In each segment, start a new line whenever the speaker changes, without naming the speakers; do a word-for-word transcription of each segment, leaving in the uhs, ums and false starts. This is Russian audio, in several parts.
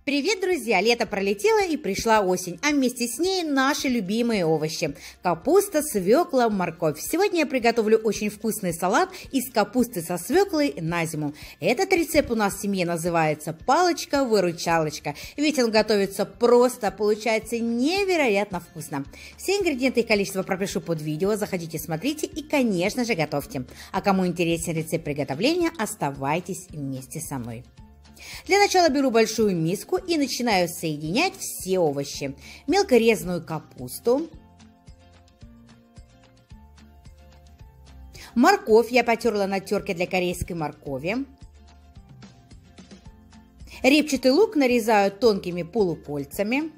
Привет, друзья! Лето пролетело и пришла осень, а вместе с ней наши любимые овощи – капуста, свекла, морковь. Сегодня я приготовлю очень вкусный салат из капусты со свеклой на зиму. Этот рецепт у нас в семье называется палочка-выручалочка, ведь он готовится просто, получается невероятно вкусно. Все ингредиенты и количество пропишу под видео, заходите, смотрите и, конечно же, готовьте. А кому интересен рецепт приготовления, оставайтесь вместе со мной. Для начала беру большую миску и начинаю соединять все овощи. Мелко резаную капусту, морковь я потерла на терке для корейской моркови, репчатый лук нарезаю тонкими полукольцами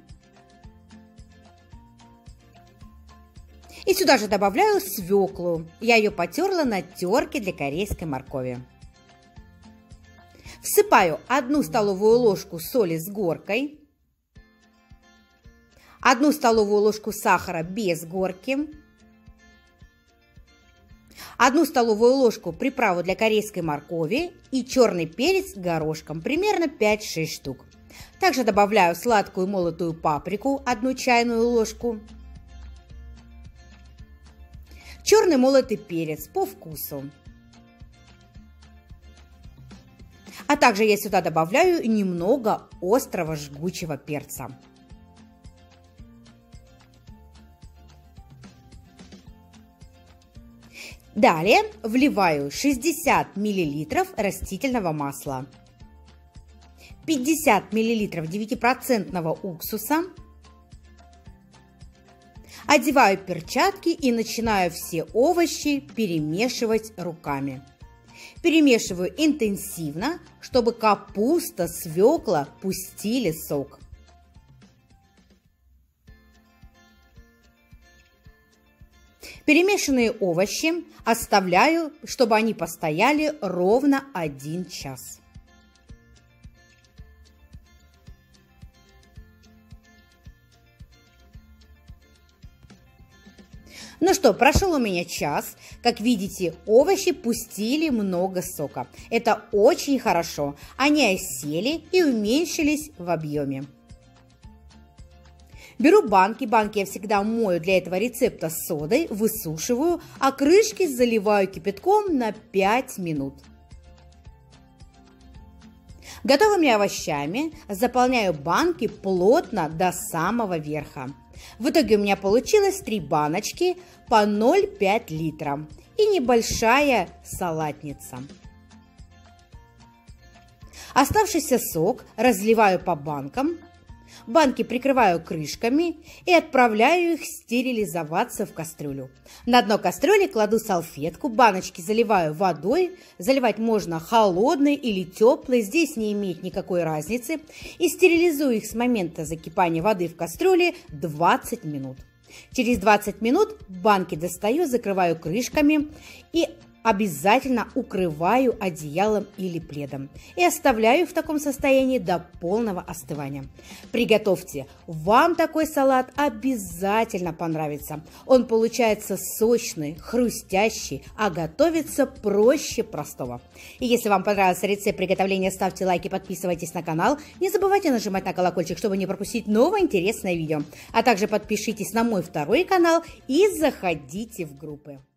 и сюда же добавляю свеклу. Я ее потерла на терке для корейской моркови. Всыпаю одну столовую ложку соли с горкой, одну столовую ложку сахара без горки, одну столовую ложку приправу для корейской моркови и черный перец горошком, примерно пять-шесть штук. Также добавляю сладкую молотую паприку, одну чайную ложку, черный молотый перец по вкусу. А также я сюда добавляю немного острого жгучего перца. Далее вливаю шестьдесят миллилитров растительного масла, пятьдесят миллилитров девятипроцентного уксуса, одеваю перчатки и начинаю все овощи перемешивать руками. Перемешиваю интенсивно, чтобы капуста, свекла пустили сок. Перемешанные овощи оставляю, чтобы они постояли ровно один час. Ну что, прошел у меня час. Как видите, овощи пустили много сока. Это очень хорошо. Они осели и уменьшились в объеме. Беру банки. Банки я всегда мою для этого рецепта содой, высушиваю, а крышки заливаю кипятком на пять минут. Готовыми овощами заполняю банки плотно до самого верха. В итоге у меня получилось три баночки по ноль целых пять десятых литра и небольшая салатница. Оставшийся сок разливаю по банкам. Банки прикрываю крышками и отправляю их стерилизоваться в кастрюлю. На дно кастрюли кладу салфетку, баночки заливаю водой. Заливать можно холодной или теплой, здесь не имеет никакой разницы. И стерилизую их с момента закипания воды в кастрюле двадцать минут. Через двадцать минут банки достаю, закрываю крышками и обязательно укрываю одеялом или пледом и оставляю в таком состоянии до полного остывания. Приготовьте, вам такой салат обязательно понравится. Он получается сочный, хрустящий, а готовится проще простого. И если вам понравился рецепт приготовления, ставьте лайки, подписывайтесь на канал. Не забывайте нажимать на колокольчик, чтобы не пропустить новое интересное видео. А также подпишитесь на мой второй канал и заходите в группы.